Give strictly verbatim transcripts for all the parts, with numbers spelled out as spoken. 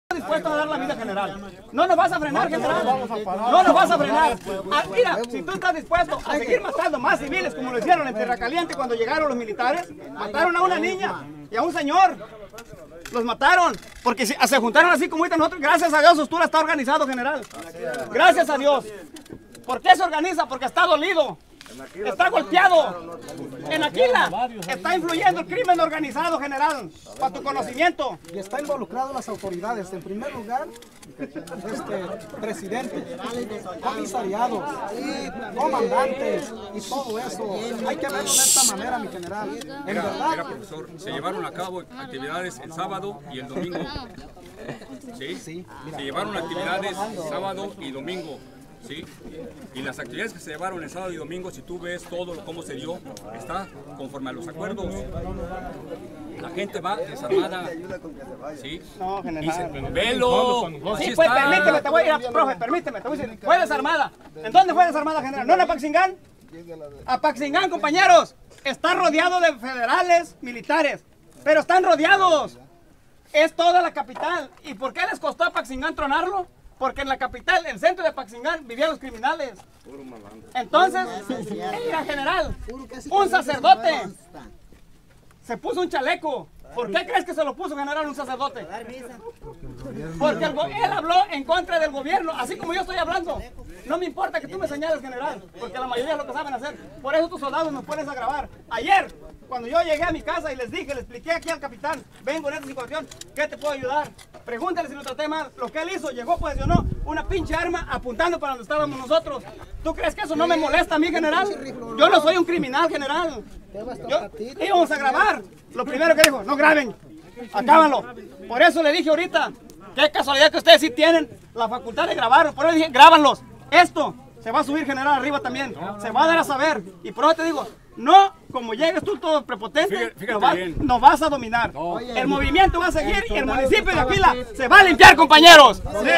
dispuesto a dar la vida, general. No nos vas a frenar, general. No nos vas a frenar. Ah, mira, si tú estás dispuesto a seguir matando más civiles como lo hicieron en Tierra Caliente cuando llegaron los militares, mataron a una niña y a un señor. Los mataron porque se, se juntaron así como ahorita nosotros. Gracias a Dios, Ostura está organizado, general. Gracias a Dios. ¿Por qué se organiza? Porque está dolido. Está golpeado. En Aquila está influyendo el crimen organizado, general, para tu conocimiento. Y está involucrado las autoridades. En primer lugar, este presidente, comisariados, comandantes y todo eso. Hay que verlo de esta manera, mi general. En Mira, verdad, mira, profesor, se llevaron a cabo actividades el sábado y el domingo. ¿Sí? Sí, mira. Se llevaron actividades sábado y domingo. ¿Sí? Y las actividades que se llevaron el sábado y domingo, si tú ves todo cómo se dio, está conforme a los acuerdos. La gente va desarmada. ¿Sí? No, general. Y se, velo. Así Sí, pues está. permíteme, te voy a ir, profe, permíteme, te voy a decir. Fue desarmada. ¿En dónde fue desarmada, general? ¿No en Apaxingán? Apaxingán, compañeros, está rodeado de federales, militares, pero están rodeados. Es toda la capital. ¿Y por qué les costó a Apaxingán tronarlo? Porque en la capital, el centro de Apaxingán, vivían los criminales. Entonces, mira, general, un sacerdote se puso un chaleco. ¿Por qué crees que se lo puso, general, un sacerdote? Porque el él habló en contra del gobierno, así como yo estoy hablando. No me importa que tú me señales, general, porque la mayoría es lo que saben hacer. Por eso tus soldados nos puedes grabar. Ayer, cuando yo llegué a mi casa y les dije, le expliqué aquí al capitán, vengo en esta situación, ¿qué te puedo ayudar? Pregúntale si lo traté mal. Lo que él hizo, llegó, posicionó una pinche arma apuntando para donde estábamos nosotros. ¿Tú crees que eso no me molesta a mí, general? Yo no soy un criminal, general. Yo, íbamos a grabar. Lo primero que dijo, no graben, acábanlo. Por eso le dije ahorita, qué casualidad que ustedes sí tienen la facultad de grabar. Por eso dije, grábanlos. Esto se va a subir, general, arriba también. Se va a dar a saber. Y por eso te digo, no, como llegues tú todo prepotente, Fíjate, fíjate nos, va, bien. nos vas a dominar. El movimiento va a seguir y el municipio de Aquila se va a limpiar, compañeros. ¡Sí!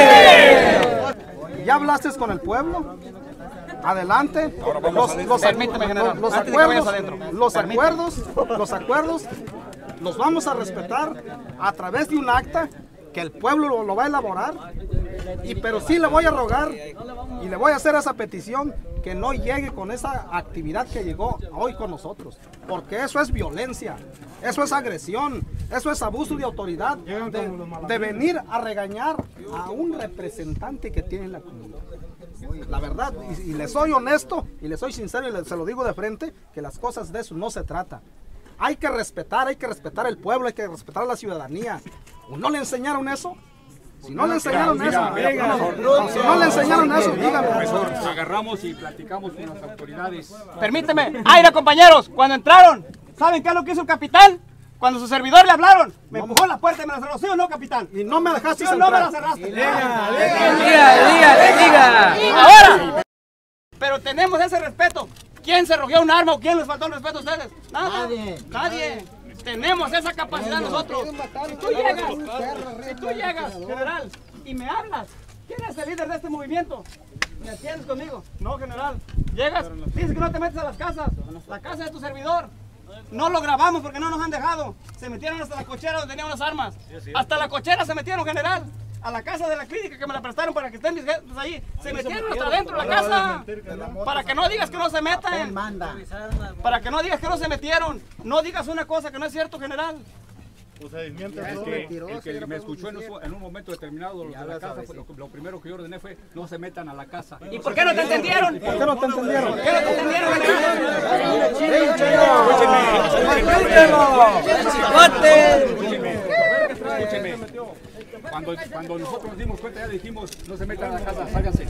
¿ya hablaste con el pueblo? Adelante. Los, los, Permíteme, general, los antes de que vayas acuerdos, adentro. los Permíteme. acuerdos, los acuerdos los vamos a respetar a través de un acta que el pueblo lo, lo va a elaborar. Y pero sí le voy a rogar y le voy a hacer esa petición que no llegue con esa actividad que llegó hoy con nosotros, porque eso es violencia, eso es agresión, eso es abuso de autoridad, de, de venir a regañar a un representante que tiene la comunidad. La verdad, y, y le soy honesto y le soy sincero y le, se lo digo de frente, que las cosas de eso no se trata. Hay que respetar, hay que respetar el pueblo, hay que respetar a la ciudadanía. ¿O no le enseñaron eso? Si no le enseñaron eso, no, si no le enseñaron eso, dígame. Profesor, agarramos y platicamos con las autoridades. Permíteme. Aire, compañeros, cuando entraron, ¿saben qué es lo que hizo el capitán? Cuando su servidor le hablaron, me empujó la puerta y me la cerró, ¿sí o no, capitán? Y no me dejaste ¿Sí o no me la entrar. cerraste? Diga, diga, diga. Ahora, pero tenemos ese respeto. ¿Quién se rogió un arma o quién les faltó el respeto a ustedes? Nada. Nadie. Nadie. Tenemos esa capacidad nosotros. Si tú llegas, si tú llegas, general, y me hablas, ¿quién es el líder de este movimiento? ¿Me entiendes conmigo? No, general. Llegas, dices que no te metes a las casas, la casa de tu servidor. No lo grabamos porque no nos han dejado. Se metieron hasta la cochera donde tenían unas armas. Hasta la cochera se metieron, general. A la casa de la clínica que me la prestaron para que estén mis jefes ahí. Se metieron hasta adentro de la casa. Para que no digas que no se metan. Para que no digas que no se metieron. No digas una cosa que no es cierto, general. Es que el que me escuchó en un, en un momento determinado los de la casa, fue lo, lo primero que yo ordené fue no se metan a la casa. ¿Y por qué no te entendieron? ¿Por qué no te entendieron? ¿Por qué no te entendieron, Escúcheme. Cuando, cuando nosotros nos dimos cuenta ya dijimos no se metan a la casa, sálganse.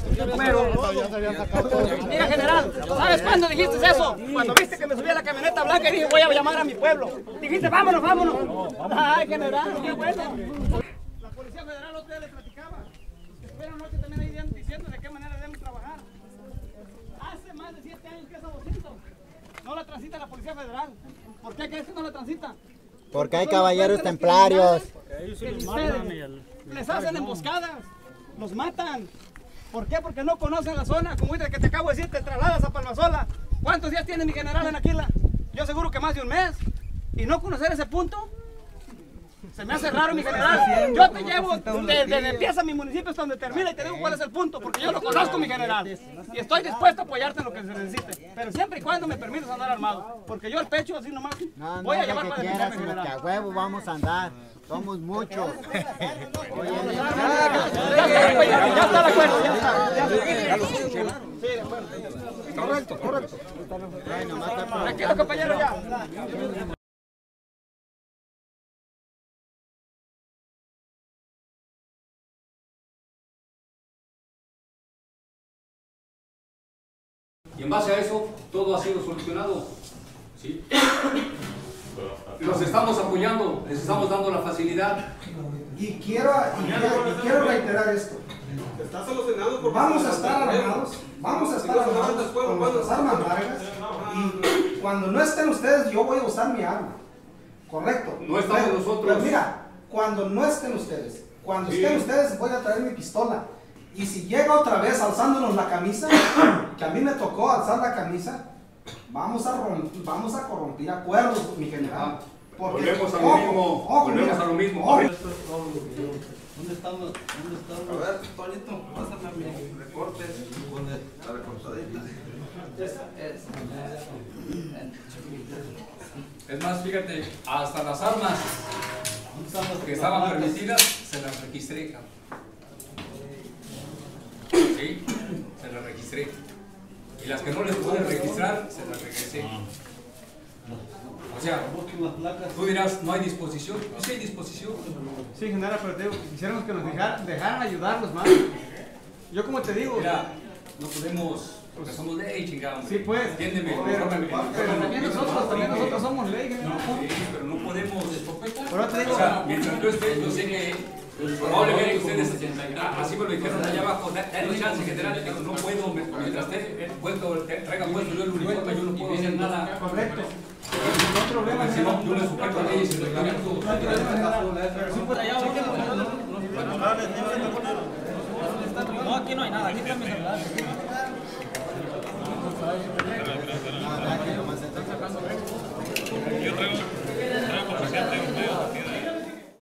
Mira, general, ¿sabes cuándo dijiste eso? Cuando viste que me subí a la camioneta blanca y dije voy a llamar a mi pueblo. Dijiste vámonos, vámonos. Ay, general, qué bueno. La Policía Federal otra vez le platicaba. Espero noche también ahí diciendo de qué manera debemos trabajar. Hace más de siete años que esa doscientos no la transita la Policía Federal. ¿Por qué crees que no la transita? Porque hay caballeros templarios. Les hacen emboscadas, los matan. ¿Por qué? Porque no conocen la zona. Como que te acabo de decir, te trasladas a Palmasola. ¿Cuántos días tiene mi general en Aquila? Yo seguro que más de un mes. ¿Y no conocer ese punto? Se me hace raro, mi general. Yo te llevo desde donde empieza mi municipio hasta donde termina y te digo cuál es el punto, porque yo lo conozco, mi general. Y estoy dispuesto a apoyarte en lo que se necesite. Pero siempre y cuando me permitas andar armado. Porque yo el pecho así nomás No, no, voy a lo llevar que para quieras, defenderme, sino que a general. huevo vamos a andar. Somos muchos. Oye, Ya está, compañero, ya está el acuerdo, ya está. Ya está. Sí, de acuerdo. Correcto, correcto. Tranquilo, compañero, ya. Y en base a eso, todo ha sido solucionado. ¿Sí? Los estamos apoyando, les estamos dando la facilidad. Y quiero, y quiero, y quiero reiterar esto. Está solucionado por Vamos a estar armados, vamos a estar armados con nuestras armas largas y cuando no estén ustedes yo voy a usar mi arma. Correcto. No estamos Pero- nosotros. Pero mira, cuando no estén ustedes, cuando Sí. estén ustedes voy a traer mi pistola. Y si llega otra vez alzándonos la camisa, que a mí me tocó alzar la camisa, vamos a, romp- vamos a corromper acuerdos, mi general. Porque, Volvemos a lo ojo, mismo, ojo, volvemos mira, a lo mismo. ojo. ¿Dónde estamos? ¿Dónde estamos? A ver, Toñito, pásame mi recorte con el- la recortadita. Es más, fíjate, hasta las armas que estaban permitidas, se las registré, cabrón. ¿Sí? Se las registré. Y las que no les pude registrar, se las regresé. O sea, tú dirás, no hay disposición. Pues sí hay disposición. Sí, general, pero te digo, quisiéramos que nos dejaran, dejaran ayudarnos más. Yo como te digo, Mira, no podemos, porque somos ley, chingado. sí pues, Entiéndeme. pero, Infórmame. pero también nosotros, también nosotros somos ley, general. Sí, pero no podemos. Pero te digo, O sea, mientras yo esté, yo sé que probablemente ustedes, ah, así me lo dijeron allá abajo, da- dale chance, general, pero no puedo, me- mientras te, puesto, te- traiga puesto yo el uniforme, yo no puedo hacer nada. correcto. No hay problema, Si no, general. yo no sujeto a leyes y reglamentos. Pero sí por allá, No, aquí no hay nada, aquí está mi celular. Yo traigo